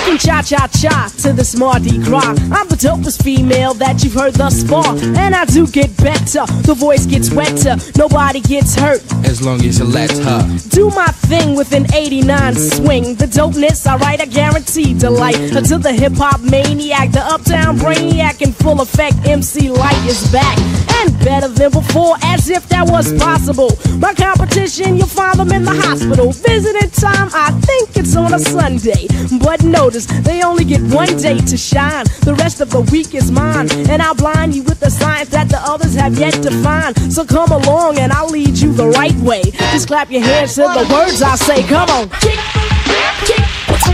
Rockin' cha-cha-cha to this Mardi Gras. I'm the dopest female that you've heard thus far, and I do get better. The voice gets wetter, nobody gets hurt as long as you let her do my thing with an 89 swing. The dopeness I write, I guarantee delight until the hip-hop maniac, the uptown brainiac in full effect, MC Lyte is back and better than before, as if that was possible. My competition, you'll find them in the hospital. Visiting time, I think it's on a Sunday, but notice they only get one day to shine. The rest of the week is mine, and I'll blind you with the science that the others have yet to find. So come along and I'll lead you the right way. Just clap your hands to the words I say. Come on. Kick, kick,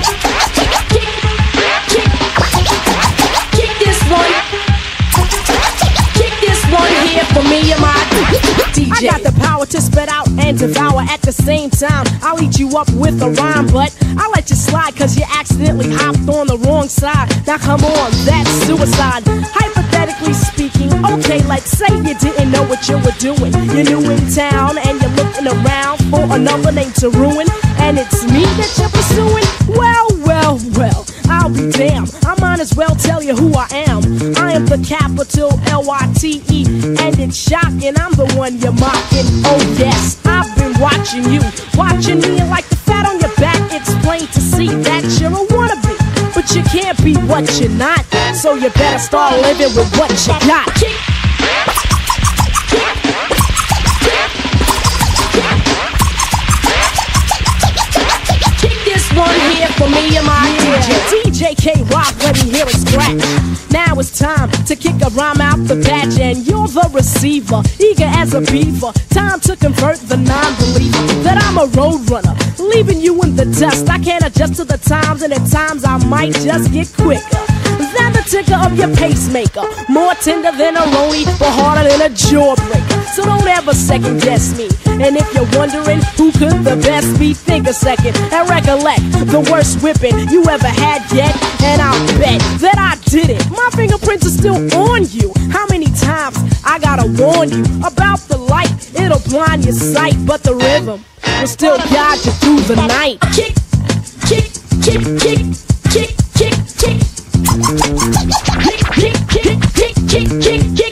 kick this one. Kick this one here for me and my DJ. I got the power to spit out and devour at the same time. I'll eat you up with a rhyme, but I'll let you slide cause you accidentally hopped on the wrong side. Now come on, that's suicide. Hypothetically speaking, okay, like say you didn't know what you were doing. You're new in town and you're looking around for another name to ruin, and it's me that you're pursuing. Well, well, well, I'll be damned. I might as well tell you who I am. I am the capital L-Y-T-E, and it's shocking, I'm the one you're mocking. Oh yes, I've been watching you, watching me, and like the fat on your back, it's plain to see that you're a wannabe. But you can't be what you're not, so you better start living with what you got. Kick this one here for me and my DJ K-Rock, let me hear it scratch. Now it's time to kick a rhyme out the batch, and you're the receiver, eager as a beaver. Time to convert the non-believer that I'm a road runner, leaving you in the dust. I can't adjust to the times, and at times I might just get quicker than the ticker of your pacemaker. More tender than a rollie, but harder than a jawbreaker. So don't ever second guess me. And if you're wondering who could the best be, think a second and recollect the worst whipping you ever had yet. And I'll bet that I did it. My fingerprints are still on you. How many times I gotta warn you about the light? It'll blind your sight, but the rhythm will still guide you through the night. Kick, kick, kick, kick, kick, kick, kick. Kick, kick, kick, kick, kick, kick, kick, kick.